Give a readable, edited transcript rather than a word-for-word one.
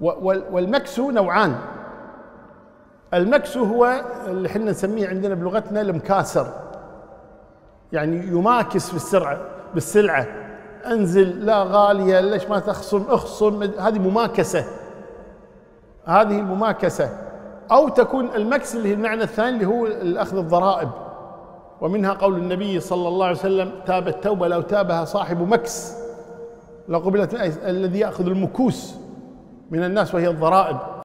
والمكس نوعان. المكس هو اللي احنا نسميه عندنا بلغتنا المكاسر، يعني يماكس في بالسلعة، انزل لا غالية، ليش ما تخصم، اخصم، هذه مماكسة، هذه المماكسة. أو تكون المكس اللي هي المعنى الثاني اللي هو الأخذ الضرائب، ومنها قول النبي صلى الله عليه وسلم: تابت توبة لو تابها صاحب مكس لقبلت، الذي يأخذ المكوس من الناس وهي الضرائب.